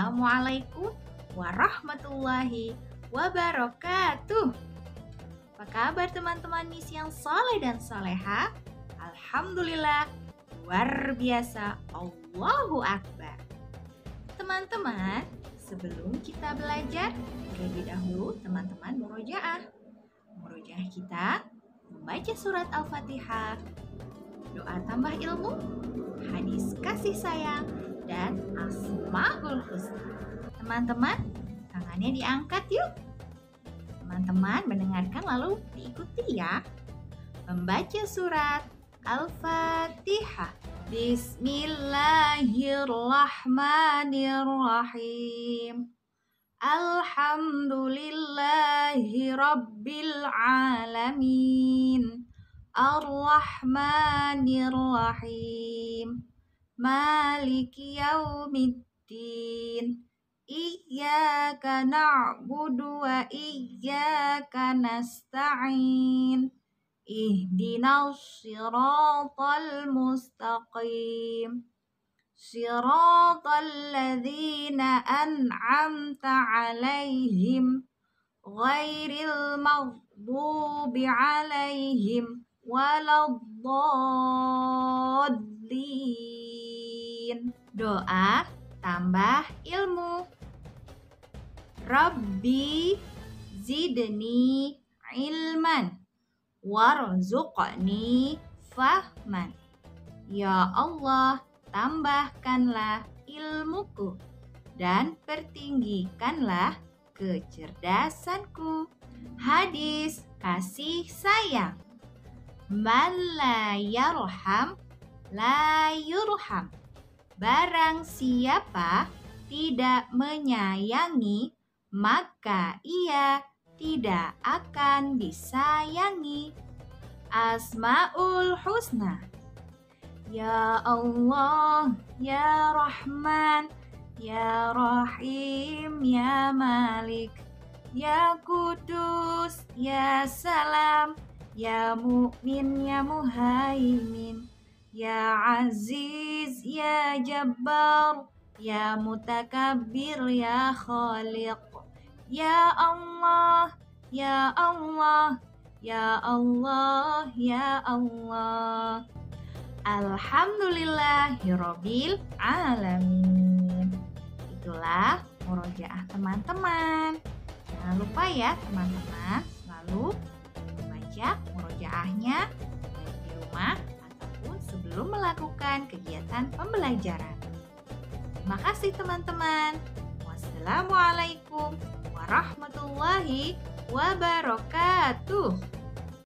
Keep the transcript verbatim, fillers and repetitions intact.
Assalamualaikum warahmatullahi wabarakatuh. Apa kabar teman-teman misi yang soleh dan soleha? Alhamdulillah, luar biasa, Allahu Akbar. Teman-teman, sebelum kita belajar, terlebih dahulu teman-teman murojaah. Murojaah kita membaca surat Al-Fatihah, doa tambah ilmu, hadis kasih sayang, dan Asmaul Husna. Teman-teman, tangannya diangkat yuk. Teman-teman mendengarkan lalu diikuti ya. Membaca surat Al-Fatihah. Bismillahirrahmanirrahim. Alhamdulillahi Rabbil Alamin. Ar-Rahmanir-Rahim. Maliki yaumiddin. Iyyaka na'budu wa iyyaka nasta'in. Ihdinas siratal mustaqim. Siratal ladzina an'amta 'alaihim ghairil maghdubi 'alaihim waladdallin. Doa tambah ilmu. Rabbi zidni ilman warzuqni fahman. Ya Allah, tambahkanlah ilmuku dan pertinggikanlah kecerdasanku. Hadis kasih sayang. Man la yarham la yurham. Barang siapa tidak menyayangi, maka ia tidak akan disayangi. Asmaul Husna. Ya Allah, Ya Rahman, Ya Rahim, Ya Malik, Ya Kudus, Ya Salam, Ya Mu'min, Ya Muhaimin, Ya Aziz, Ya Jabbar, Ya Mutakabbir, Ya Khaliq. Ya Allah, Ya Allah, Ya Allah, Ya Allah. Alhamdulillahirabbil alamin. Itulah murojaah teman-teman. Jangan lupa ya teman-teman selalu membaca murojaahnya baik di rumah ataupun sebelum melakukan kegiatan pembelajaran. Terima kasih teman-teman. Wassalamualaikum warahmatullahi wabarakatuh.